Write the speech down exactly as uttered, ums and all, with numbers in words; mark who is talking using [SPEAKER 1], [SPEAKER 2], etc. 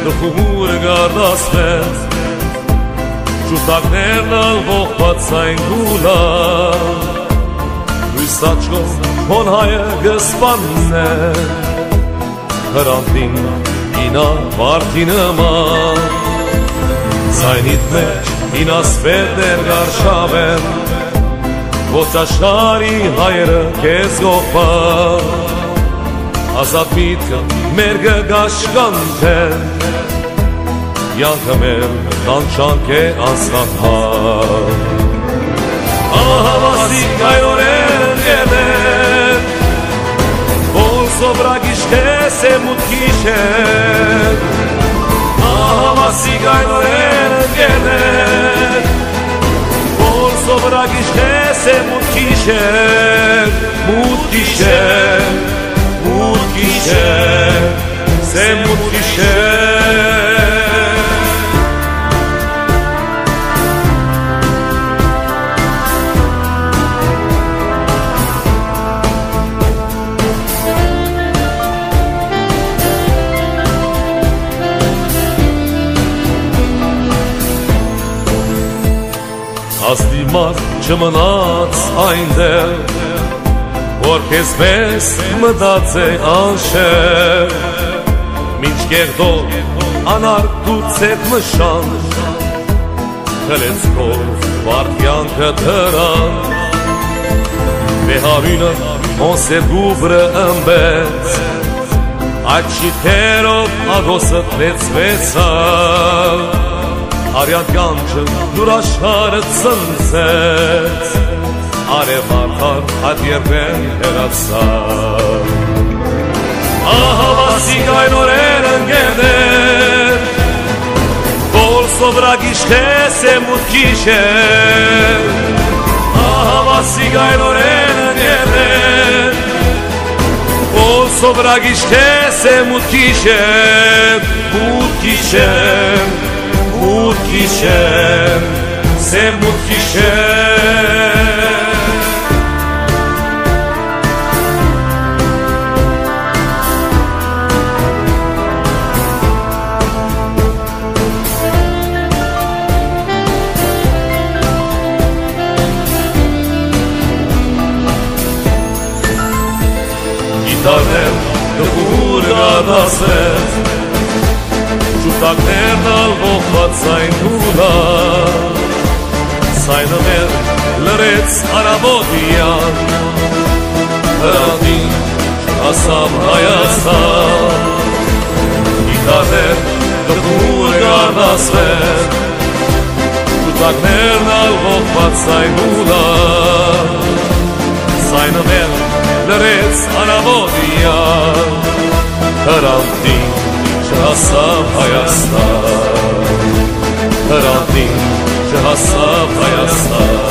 [SPEAKER 1] Տխուր գարդասվեց Շուտակներն ալվողված այն գուլա Լույս աչքով հոն հայը գսպանն է Հրանտին ինա վարդի նման Զայնիտ մեջ ինասվերներ գարշավեն Ոնց աշխարհի հայերը քեզ գողպա Ազատ միտքը մեր գգաշկանթեն Յանքը մեր նանչանք է անցանհար Ահավասիկ այորեն գերներ Որ սոբրագիշ քեզ է մուտքիշ է Ահավասիկ այորեն գերներ Որ սոբրագիշ քեզ է մուտքիշ է Մուտքիշ է Մուտքիշ է Սե մուտքիշ է Աստիմար չմնաց այնտեղ Որ քեզ մեզ մտած է անշեր Մինչ կեղտով անարգուց էդ մշան Խլեցքով վարդյանքը դրան Վեհավինըոնսեր գուբրը ըմբեց Այդ շիթերով ագոսը տեցվեցավ Արյան կանչը դուր աշխարը ծնցեց Արևարդար այդ երբեն հերացավ Ահավասիկ այն օրեր ընգերներ Որ սոբրագիշ քեզ է մուտքիշ է Ահավասիկ այն օրեր ընգերներ Որ սոբրագիշ քեզ է մուտքիշ է Մուտքիշ է Մուտքիշ է Սե մուտքիշ է Գիտարներ տխուր գադասեց Շուտակներն ալվողված այն հուլա Սայնը մեր լրեց արաբոդյան Հրանդին ասամ Հայաստան Գիտարներ տխուր գադասեց Շուտակներն ալվողված այն հուլա Սայնը մեր լրեց արաբոդյան Հրանդին Չհասավ Հայաստան Հրանդին չհասավ Հայաստան